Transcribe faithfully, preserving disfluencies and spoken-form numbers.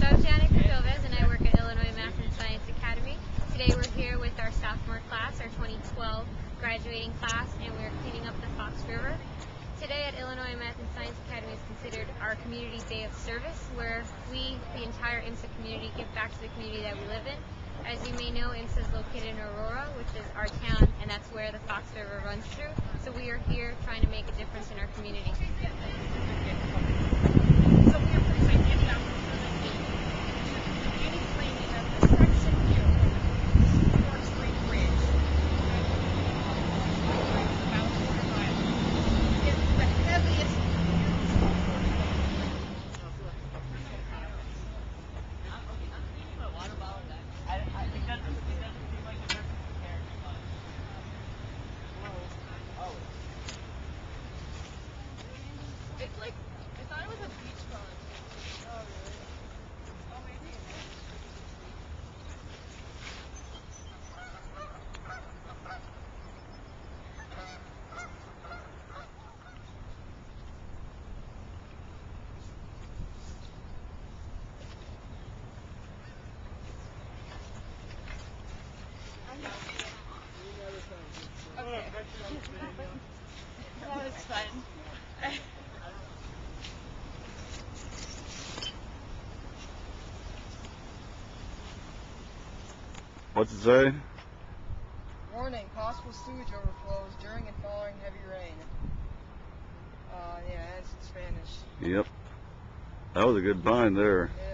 And I work at Illinois Math and Science Academy. Today we're here with our sophomore class, our twenty twelve graduating class, and we're cleaning up the Fox River. Today at Illinois Math and Science Academy is considered our Community Day of Service, where we, the entire IMSA community, give back to the community that we live in. As you may know, IMSA is located in Aurora, which is our town, and that's where the Fox River runs through. So we are here trying to make a difference in our community. So we are pretty much getting out any cleaning of this section here, North Street Bridge, about a quarter mile, is the heaviest. It's like, I thought it was a beach pond. Oh, really? Oh, maybe. Okay. That was fun. What's it say? Warning, possible sewage overflows during and following heavy rain. Uh, yeah, it's in Spanish. Yep. That was a good find there. Yeah.